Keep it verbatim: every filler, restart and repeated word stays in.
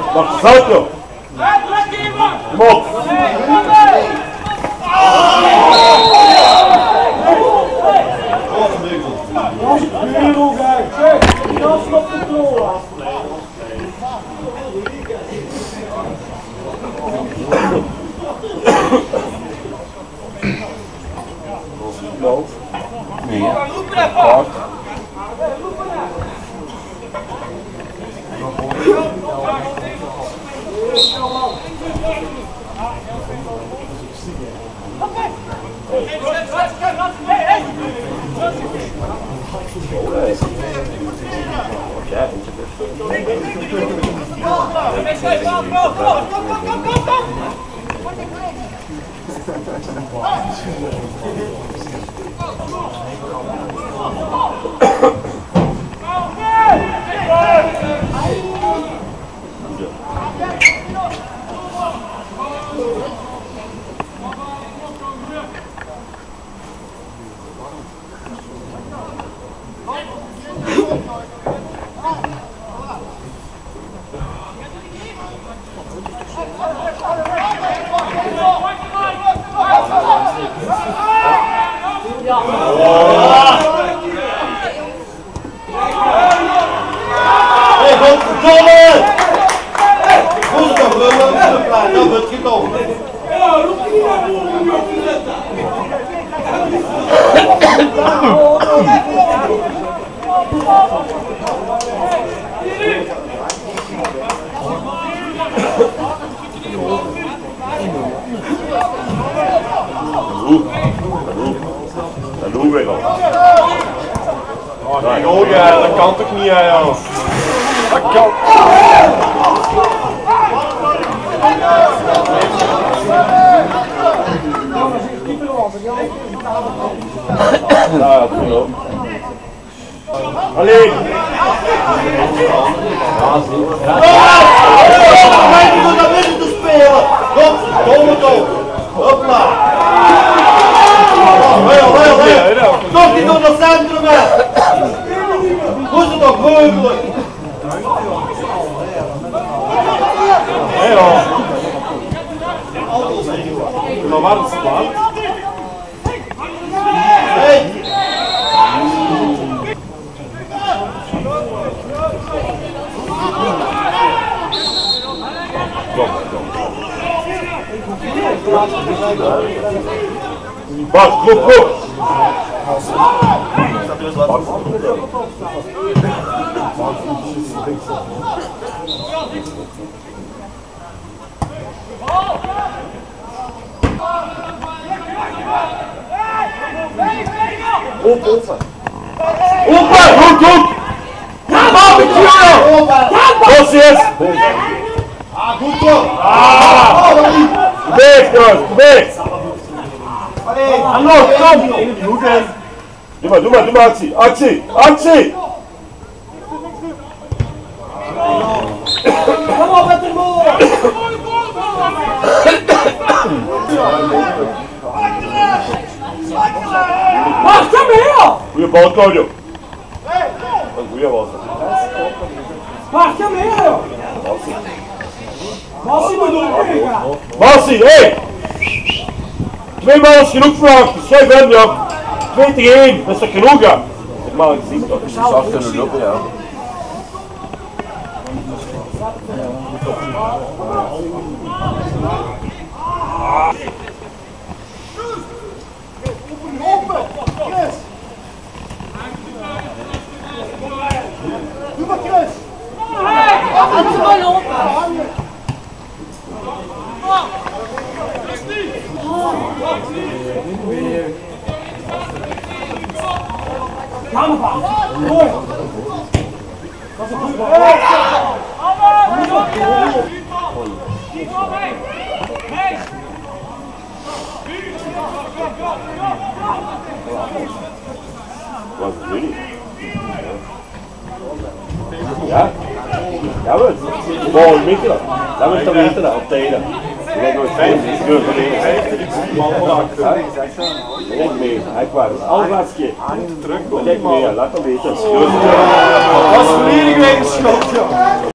Wacht, salto! Kom op! Nee. Kort. Dat doen we wel. Oh, nee, oh, ja, dat kan toch niet, hè, joh. Dat kan. Ja, goed hoor. Alleen! Hij moet naar binnen te spelen! Kom, kom het op! Hopla! Heel, heel, heel! Toch niet door het centrum, hè! Hoe is het toch mogelijk? Hé, joh. Maar waar is het waar? Hey! Bas, goed, goed! Op, op! Open, goed, goed! Ja, barbecue! Bos is! Ah, goed toch! Ah! Beweeg, jongens, beweeg! Hallo, kom! Goed in! Doe maar, doe maar, doe maar actie! Actie! Actie! Kom op met de bal! Wacht, kom hier! Goeie bal, Claudio! Wat een goeie was dat. Wacht, kom hier! Massie moet doorgaan! Massie, hé! Twee ballen is genoeg voor achter, schrijf hem, joh! Twee tegen één, dat is toch genoeg, ja? Ik mag het zien, toch? Dus je zou kunnen lopen, ja. Doe maar, Chris! Laat ze maar lopen! Ga maar van! Mooi! Dat is een goed bal! Wat is jullie? Ja? Ja, wat? Mooi, weet je dat? Laat me het weten dat, op tijden. Ik denk dat het vijf is, keur van één. Denk mee, hij kwam. Alvaarts keer. Denk mee, laat hem weten. Dat is volledig wegen schot, joh.